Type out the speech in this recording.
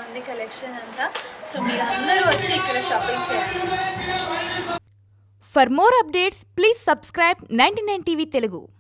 ఉంది కలెక్షన్ అంతా. సో మీరందరూ వచ్చి ఇక్కడ షాపింగ్ చేయండి. For more updates, please subscribe 99TV Telugu.